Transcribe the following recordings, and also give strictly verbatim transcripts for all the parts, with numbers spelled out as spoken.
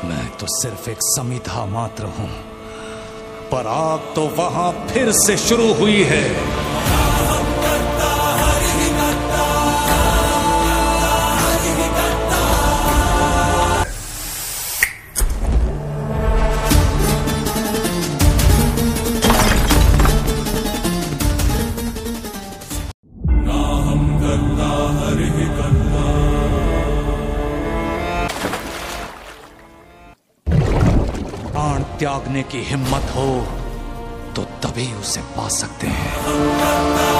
मैं तो सिर्फ एक समिधा मात्र हूं, पर आग तो वहां फिर से शुरू हुई है। प्राण त्यागने की हिम्मत हो तो तभी उसे पा सकते हैं।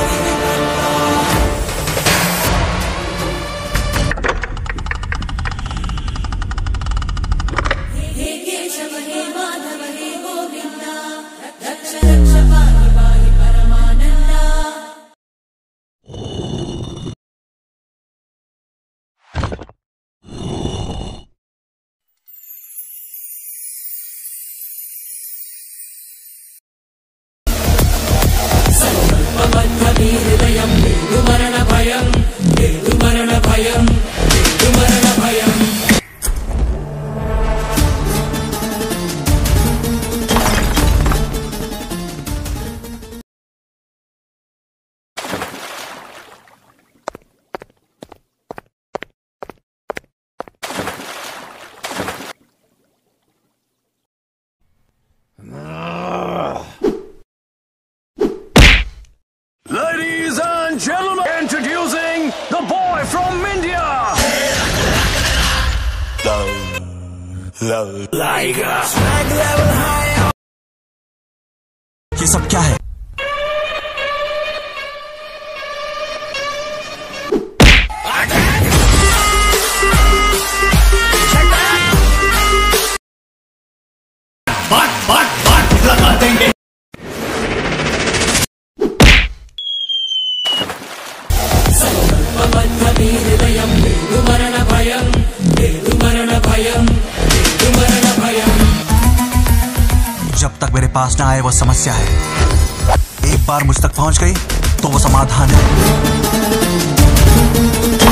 Ladies and gentlemen, introducing the boy from India. LIGER. ये सब क्या है? बट बट बट लगा देंगे। जब तक मेरे पास ना आए वो समस्या है, एक बार मुझ तक पहुंच गई तो वो समाधान है।